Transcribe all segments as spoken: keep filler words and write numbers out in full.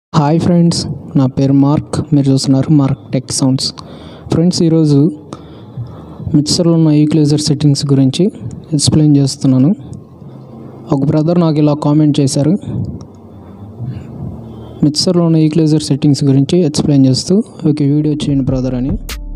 Hi friends, నా పేరు mark. మీరు చూస్తున్నారు మార్క్ టెక్ సౌండ్స్. ఫ్రెండ్స్, ఈరోజు మిక్సర్లో ఉన్న ఈక్వలైజర్ సెట్టింగ్స్ గురించి ఎక్స్ప్లెయిన్ చేస్తున్నాను. ఒక బ్రదర్ నాకు ఇలా కామెంట్ చేశారు, మిక్సర్లో ఉన్న ఈక్వలైజర్ సెట్టింగ్స్ గురించి ఎక్స్ప్లెయిన్ చేస్తూ ఒక వీడియో చేయండి బ్రదర్ అని.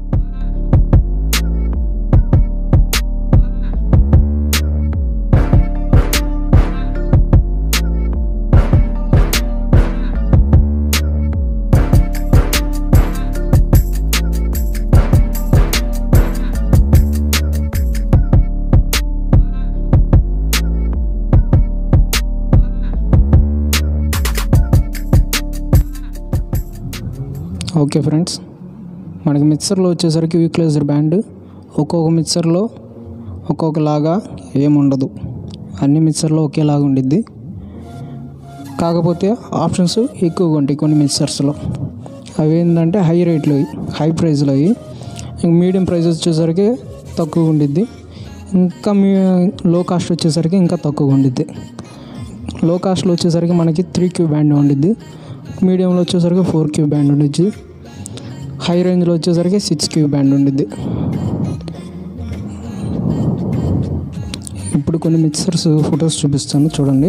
ఓకే ఫ్రెండ్స్, మనకి మిక్సర్లో వచ్చేసరికి ఈక్వలైజర్ బ్యాండ్ ఒక్కొక్క మిక్సర్లో ఒక్కొక్కలాగా ఏముండదు, అన్ని మిక్సర్లో ఒకేలాగా ఉండిద్ది. కాకపోతే ఆప్షన్స్ ఎక్కువగా ఉంటాయి కొన్ని మిక్సర్స్లో. అవి ఏంటంటే హై రేట్లో, హై ప్రైస్లో. అవి మీడియం ప్రైస్ వచ్చేసరికి తక్కువ ఉండిద్ది. ఇంకా మీ లో కాస్ట్ వచ్చేసరికి ఇంకా తక్కువ ఉండిద్ది. లో కాస్ట్లో వచ్చేసరికి మనకి త్రీ క్యూ బ్యాండ్ ఉండిద్ది, మీడియంలో వచ్చేసరికి ఫోర్ క్యూ బ్యాండ్ ఉండిద్ది, హై రేంజ్లో వచ్చేసరికి సిక్స్ క్యూ బ్యాండ్ ఉండిద్ది. ఇప్పుడు కొన్ని మిక్సర్స్ ఫొటోస్ చూపిస్తాను చూడండి.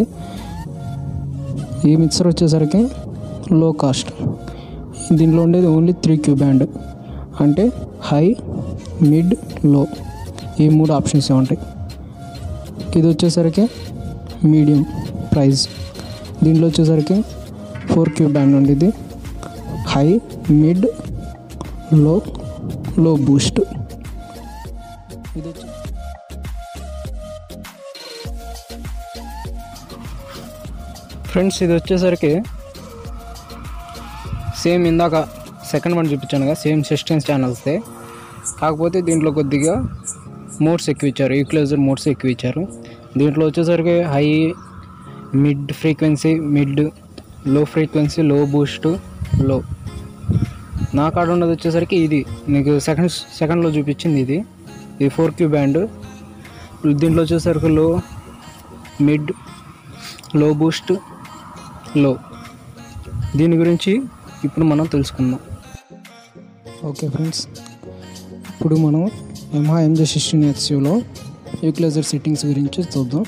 ఈ మిక్సర్ వచ్చేసరికి లో కాస్ట్. దీంట్లో ఉండేది ఓన్లీ త్రీ క్యూ బ్యాండ్, అంటే హై, మిడ్, లో, ఈ మూడు ఆప్షన్స్ ఉంటాయి. ఇది వచ్చేసరికి మీడియం ప్రైస్. దీంట్లో వచ్చేసరికి ఫోర్ క్యూ బ్యాండ్ ఉండేది, high, mid, low, low Boost. ఇది వచ్చి ఫ్రెండ్స్, ఇది వచ్చేసరికి సేమ్ ఇందాక సెకండ్ వన్ చూపించాను కదా, సేమ్ సిస్టమ్స్ ఛానల్స్తే. కాకపోతే దీంట్లో కొద్దిగా మోడ్స్ ఎక్కువ ఇచ్చారు, ఈక్వలైజర్ మోడ్స్ ఎక్కువ ఇచ్చారు. దీంట్లో వచ్చేసరికి high, mid frequency, mid, low frequency, low boost, low. నా కాడ ఉన్నది వచ్చేసరికి ఇది మీకు సెకండ్ సెకండ్లో చూపించింది ఇది ఇది ఫోర్ క్యూ బ్యాండ్. దీంట్లో వచ్చేసరికి లో, మిడ్, లో బూస్ట్, లో. దీని గురించి ఇప్పుడు మనం తెలుసుకుందాం. ఓకే ఫ్రెండ్స్, ఇప్పుడు మనం యమహా ఎంజే సిక్స్టీన్ హెచ్యూలో ఈక్వలైజర్ సెట్టింగ్స్ గురించి చూద్దాం.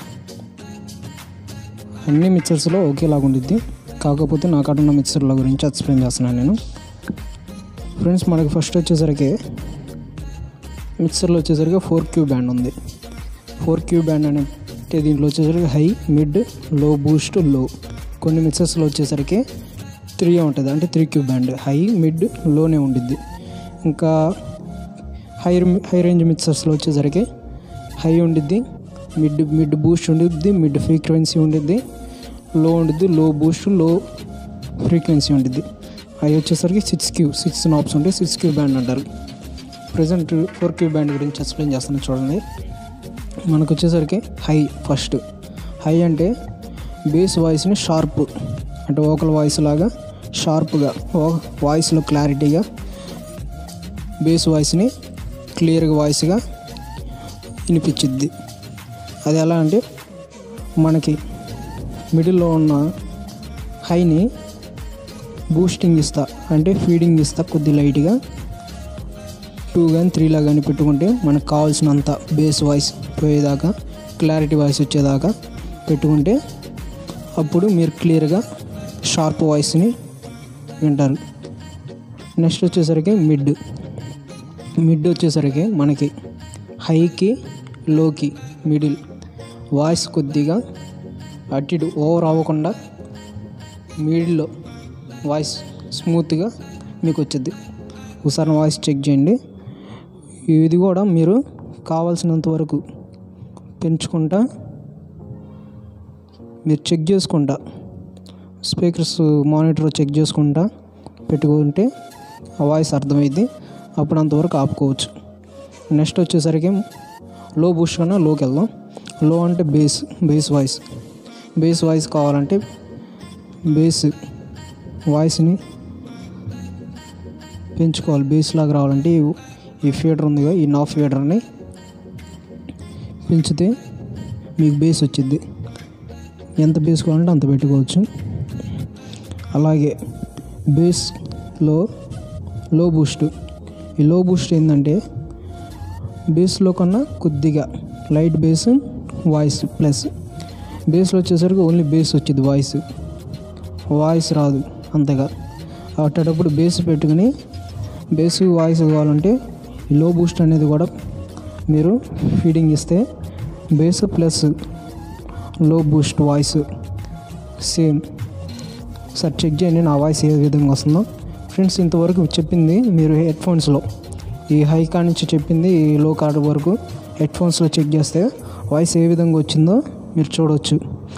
అన్ని మిక్సర్స్లో ఒకేలాగా ఉండిద్ది, కాకపోతే నా కాడ ఉన్న మిక్సర్ల గురించి ఎక్స్ప్లెయిన్ చేస్తున్నాను నేను. ఫ్రెండ్స్, మనకి ఫస్ట్ వచ్చేసరికి మిక్సర్లో వచ్చేసరికి ఫోర్ క్యూ బ్యాండ్ ఉంది. ఫోర్ క్యూ బ్యాండ్ అంటే దీంట్లో వచ్చేసరికి హై, మిడ్, లో బూస్ట్, లో. కొన్ని మిక్సర్స్లో వచ్చేసరికి త్రీ ఉంటుంది, అంటే three Q band, high, mid, లోనే ఉండిద్ది. ఇంకా హై హై రేంజ్ మిక్సర్స్లో వచ్చేసరికి హై ఉండిద్ది, మిడ్ మిడ్ బూస్ట్ ఉండిద్ది, మిడ్ ఫ్రీక్వెన్సీ ఉండిద్ది, లో ఉండిద్ది, లో బూస్ట్, లో ఫ్రీక్వెన్సీ ఉండిద్ది. అవి వచ్చేసరికి సిక్స్ క్యూ సిక్స్ నాబ్స్ ఉంటాయి, సిక్స్ క్యూ బ్యాండ్ అంటారు. ప్రజెంట్ ఫోర్ క్యూ బ్యాండ్ గురించి ఎక్స్ప్లెయిన్ చేస్తాను చూడండి. మనకు వచ్చేసరికి హై ఫస్ట్. హై అంటే బేస్ వాయిస్ని షార్ప్, అంటే వోకల్ వాయిస్ లాగా షార్ప్గా, వాయిస్లో క్లారిటీగా, బేస్ వాయిస్ని క్లియర్గా వాయిస్గా వినిపించిద్ది. అది ఎలా అంటే మనకి మిడిల్లో ఉన్న హైని బూస్టింగ్ ఇస్తా, అంటే ఫీడింగ్ ఇస్తా కొద్ది లైట్గా. టూ కానీ త్రీలా కానీ పెట్టుకుంటే మనకు కావాల్సినంత బేస్ వాయిస్ పోయేదాకా, క్లారిటీ వాయిస్ వచ్చేదాకా పెట్టుకుంటే అప్పుడు మీరు క్లియర్గా షార్ప్ వాయిస్ని వింటారు. నెక్స్ట్ వచ్చేసరికి మిడ్. మిడ్ వచ్చేసరికి మనకి హైకి, లోకి మిడిల్ వాయిస్ కొద్దిగా అటు ఇటు ఓవర్ అవ్వకుండా మిడిల్లో వాయిస్ స్మూత్గా మీకు వచ్చింది. ఒకసారి వాయిస్ చెక్ చేయండి. ఇది కూడా మీరు కావాల్సినంత వరకు పెంచుకుంటా, మీరు చెక్ చేసుకుంటా, స్పీకర్స్ మానిటర్ చెక్ చేసుకుంటా పెట్టుకుంటే ఆ వాయిస్ అర్థమైంది. అప్పుడు అంతవరకు ఆపుకోవచ్చు. నెక్స్ట్ వచ్చేసరికి లో బూస్ట్ కన్నా లోకి వెళ్దాం. లో అంటే bass bass voice. Bass voice కావాలంటే బేస్ వాయిస్ని పెంచుకోవాలి. బేస్ లాగా రావాలంటే ఈ ఫీడర్ ఉందిగా, ఈ నాఫ్ ఫీడర్ని పెంచితే మీకు బేస్ వచ్చింది. ఎంత బేస్ కావాలంటే అంత పెట్టుకోవచ్చు. అలాగే బేస్లో లో బూస్ట్. ఈ లో బూస్ట్ ఏంటంటే బేస్లో కన్నా కొద్దిగా లైట్ బేస్ వాయిస్ ప్లస్. బేస్లో వచ్చేసరికి ఓన్లీ బేస్ వచ్చింది, వాయిస్ వాయిస్ రాదు అంతగా. అట్టేటప్పుడు బేస్ పెట్టుకుని బేస్ వాయిస్ కావాలంటే లో బూస్ట్ అనేది కూడా మీరు ఫీడింగ్ ఇస్తే bass plus low boost voice same. Sir check చేయండి నా వాయిస్ ఏ విధంగా వస్తుందో. ఫ్రెండ్స్ ఇంతవరకు చెప్పింది మీరు హెడ్ఫోన్స్లో, ఈ హై కాడ నుంచి చెప్పింది ఈ లో కార్డ్ వరకు హెడ్ఫోన్స్లో చెక్ చేస్తే వాయిస్ ఏ విధంగా వచ్చిందో మీరు చూడవచ్చు.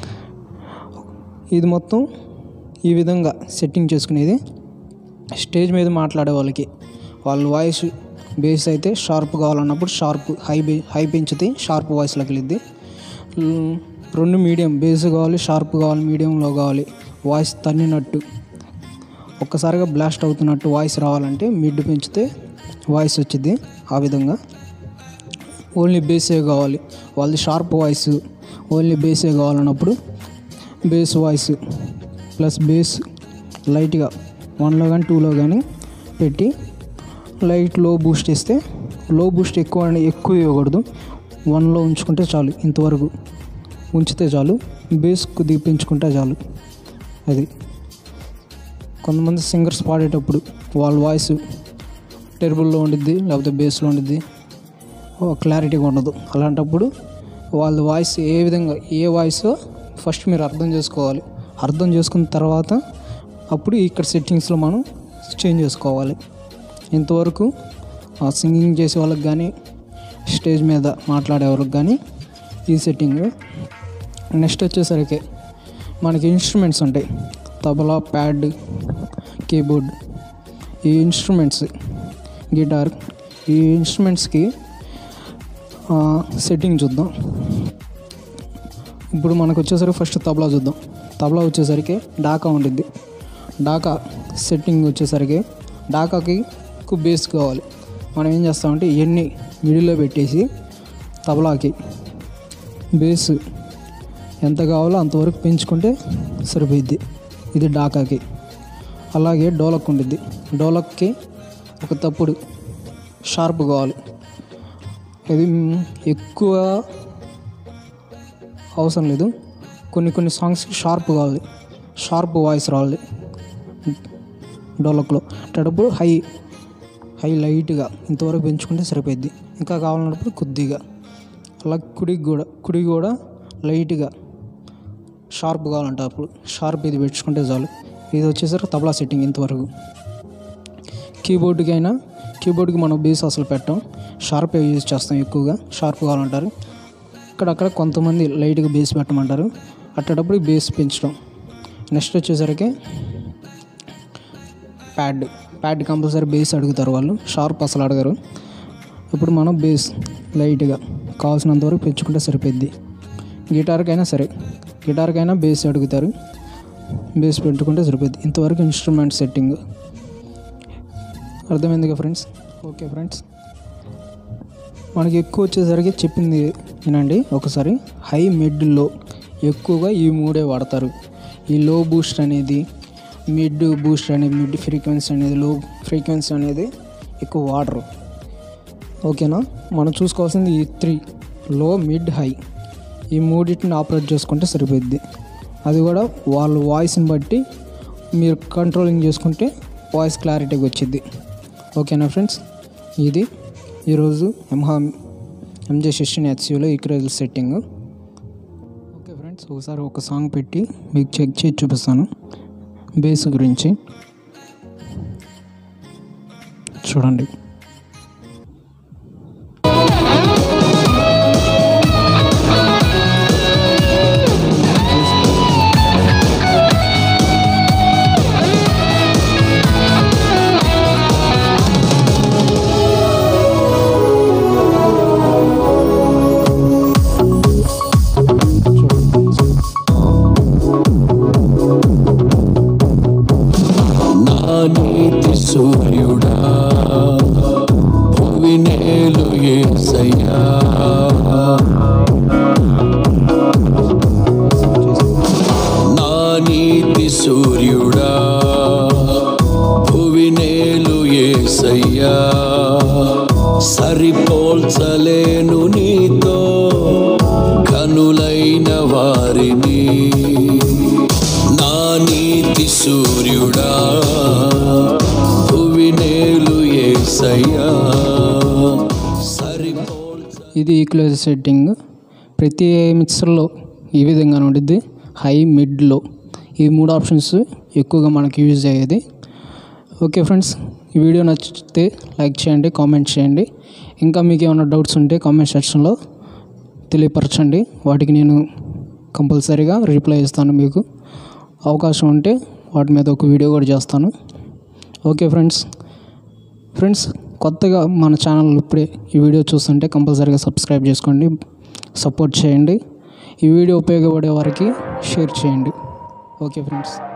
ఇది మొత్తం ఈ విధంగా సెట్టింగ్ చేసుకునేది స్టేజ్ మీద మాట్లాడే వాళ్ళకి. వాళ్ళ వాయిస్ బేస్ అయితే షార్ప్ కావాలన్నప్పుడు షార్ప్, హై బే హై పెంచితే షార్ప్ వాయిస్లోకి వెళ్ళిద్ది. రెండు మీడియం, బేస్ కావాలి, షార్ప్ కావాలి, మీడియంలో కావాలి, వాయిస్ తన్నినట్టు ఒక్కసారిగా బ్లాస్ట్ అవుతున్నట్టు వాయిస్ రావాలంటే మిడ్ పెంచితే వాయిస్ వచ్చింది. ఆ విధంగా ఓన్లీ బేసే కావాలి, వాళ్ళది షార్ప్ వాయిస్, ఓన్లీ బేసే కావాలన్నప్పుడు బేస్ వాయిస్ ప్లస్ బేస్ లైట్గా వన్లో కానీ టూలో కానీ పెట్టి లైట్ లో బూస్ట్ ఇస్తే, లో బూస్ట్ ఎక్కువ ఎక్కువ ఇవ్వకూడదు, వన్లో ఉంచుకుంటే చాలు, ఇంతవరకు ఉంచితే చాలు, బేస్ కొద్దిగా పెంచుకుంటే చాలు. అది కొంతమంది సింగర్స్ పాడేటప్పుడు వాళ్ళ వాయిస్ టెర్బుల్లో ఉండిద్ది, లేకపోతే బేస్లో ఉండిద్ది, క్లారిటీగా ఉండదు. అలాంటప్పుడు వాళ్ళ వాయిస్ ఏ విధంగా ఏ వాయిస్ ఫస్ట్ మీరు అర్థం చేసుకోవాలి. అర్థం చేసుకున్న తర్వాత అప్పుడు ఇక్కడ సెట్టింగ్స్లో మనం చేంజ్ చేసుకోవాలి. ఇంతవరకు సింగింగ్ చేసే వాళ్ళకి కానీ స్టేజ్ మీద మాట్లాడే వాళ్ళకి కానీ ఈ సెట్టింగ్. నెక్స్ట్ వచ్చేసరికి మనకి ఇన్స్ట్రుమెంట్స్ ఉంటాయి, తబలా, ప్యాడ్, కీబోర్డ్. ఈ ఇన్స్ట్రుమెంట్స్, గిటార్, ఈ ఇన్స్ట్రుమెంట్స్కి సెట్టింగ్ చూద్దాం. ఇప్పుడు మనకు వచ్చేసరికి ఫస్ట్ తబలా చూద్దాం. తబలా వచ్చేసరికి డాకా ఉంటుంది. డాకా సెట్టింగ్ వచ్చేసరికి డాకాకి బేస్ కావాలి. మనం ఏం చేస్తామంటే ఇవన్నీ మిడిల్లో పెట్టేసి తబలాకి బేస్ ఎంత కావాలో అంతవరకు పెంచుకుంటే సరిపోయిద్ది. ఇది డాకాకి. అలాగే డోలక్ ఉండిద్ది. డోలక్కి ఒక తప్పుడు షార్ప్ కావాలి. ఇది ఎక్కువ అవసరం లేదు, కొన్ని కొన్ని సాంగ్స్కి షార్ప్ కావాలి, షార్ప్ వాయిస్ రావాలి డోలక్లో. అట్టేటప్పుడు హై హై లైట్గా ఇంతవరకు పెంచుకుంటే సరిపోద్ది. ఇంకా కావాలన్నప్పుడు కొద్దిగా. అలా కుడికి కూడా కుడి కూడా లైట్గా షార్ప్ కావాలంటే అప్పుడు షార్ప్ ఇది పెంచుకుంటే చాలు. ఇది వచ్చేసరికి తబలా సెట్టింగ్ ఇంతవరకు. కీబోర్డ్కి అయినా, కీబోర్డ్కి మనం బేస్ అసలు పెట్టాం, షార్ప్ యూజ్ చేస్తాం ఎక్కువగా, షార్ప్ కావాలంటారు. ఇక్కడక్కడ కొంతమంది లైట్గా బేస్ పెట్టమంటారు, అట్టేటప్పుడు బేస్ పెంచడం. నెక్స్ట్ వచ్చేసరికి ప్యాడ్. ప్యాడ్ కంపల్సరీ బేస్ అడుగుతారు వాళ్ళు, షార్ప్ అసలు అడగరు. ఇప్పుడు మనం బేస్ లైట్గా కావాల్సినంత వరకు పెంచుకుంటే సరిపోద్ది. గిటార్కైనా సరే, గిటార్కైనా బేస్ అడుగుతారు, బేస్ పెట్టుకుంటే సరిపోద్ది. ఇంతవరకు ఇన్స్ట్రుమెంట్ సెట్టింగ్ అర్థమైందిగా ఫ్రెండ్స్. ఓకే ఫ్రెండ్స్, మనకి ఎక్కువ వచ్చేసరికి చెప్పింది వినండి ఒకసారి. హై, మిడ్, లో ఎక్కువగా ఈ మూడే వాడతారు. ఈ లో బూస్ట్ అనేది, మిడ్ బూస్ట్ అనేది, మిడ్ ఫ్రీక్వెన్సీ అనేది, లో ఫ్రీక్వెన్సీ అనేది ఎక్కువ వాడరు. ఓకేనా, మనం చూసుకోవాల్సింది ఈ త్రీ, లో, మిడ్, హై, ఈ మూడింటిని ఆపరేట్ చేసుకుంటే సరిపోద్ది. అది కూడా వాళ్ళ వాయిస్ని బట్టి మీరు కంట్రోలింగ్ చేసుకుంటే వాయిస్ క్లారిటీగా వచ్చింది. ఓకేనా ఫ్రెండ్స్, ఇది ఈరోజు ఎంహా ఎంజే సిక్స్టీన్ హెచ్సిలో ఈక్వలైజర్ సెట్టింగ్. ఓకే ఫ్రెండ్స్, ఒకసారి ఒక సాంగ్ పెట్టి మీకు చెక్ చేసి చూపిస్తాను బేస్ గురించి. చూడండి. సూర్యుడా భువినేలు యేసయ్యా, నా నీతి సూర్యుడా యేసయ్యా సరిపోల్చలేను నీతో కనులైన వారిని నా నీతి సూర్యుడా భువినేలు యేసయ్యా సరిపోల్చ ఇది ఈక్వలైజ్ సెట్టింగ్. ప్రతి మిక్సర్లో ఈ విధంగా ఉంటుంది, హై, మిడ్, లో. ఈ మూడు ఆప్షన్స్ ఎక్కువగా మనకి యూజ్ అయ్యేది. ఓకే ఫ్రెండ్స్, ఈ వీడియో నచ్చితే లైక్ చేయండి, కామెంట్ చేయండి. ఇంకా మీకు ఏమైనా డౌట్స్ ఉంటే కామెంట్ సెక్షన్లో తెలియపరచండి, వాటికి నేను కంపల్సరీగా రిప్లై ఇస్తాను. మీకు అవకాశం ఉంటే వాటి మీద ఒక వీడియో కూడా చేస్తాను. ఓకే ఫ్రెండ్స్ ఫ్రెండ్స్ కొత్తగా మన ఛానల్ ఇప్పుడే ఈ వీడియో చూస్తుంటే కంపల్సరీగా సబ్స్క్రైబ్ చేసుకోండి, సపోర్ట్ చేయండి. ఈ వీడియో ఉపయోగపడే వారికి షేర్ చేయండి. Okay friends.